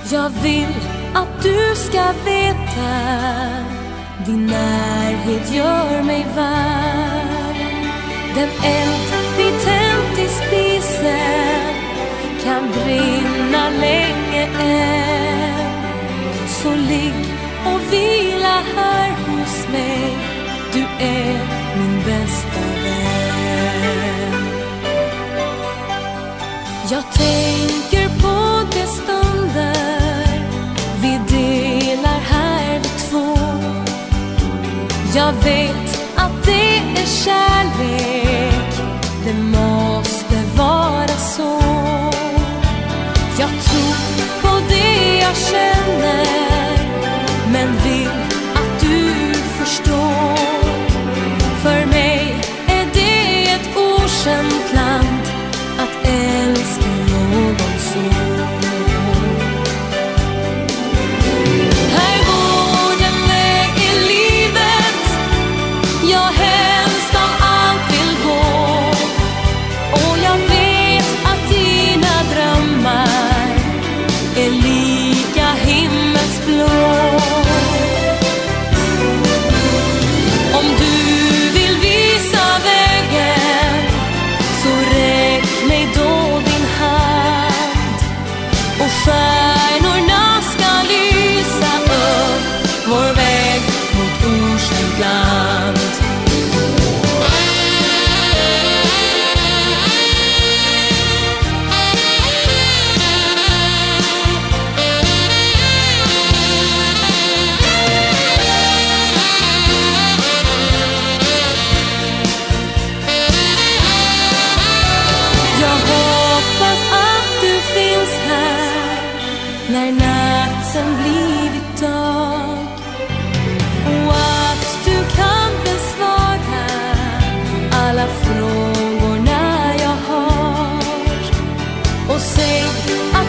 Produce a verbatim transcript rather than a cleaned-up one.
Jag vill att du ska veta, din närhet gör mig varm. Den eld vi tänt i spisen kan brinna länge än. Så ligg och vila här hos mig, du är min bästa vän. Jag tänker på de stunder vi delar här vid två. Jag vet att det är kärlek, det måste vara så. Jag tror på det jag känner, men vill att du förstår. För mig är det ett okänt land att älska någon så. Här går en väg i livet jag helst av allt vill gå. Och jag vet att dina drömmar är lika himmelsblå. Om du vill visa vägen, så räck mig då din hand. Och stjärnorna ska lysa upp vår väg mot okänt land. När natten blivit dag, och att du kan besvara alla frågorna jag har. Och säg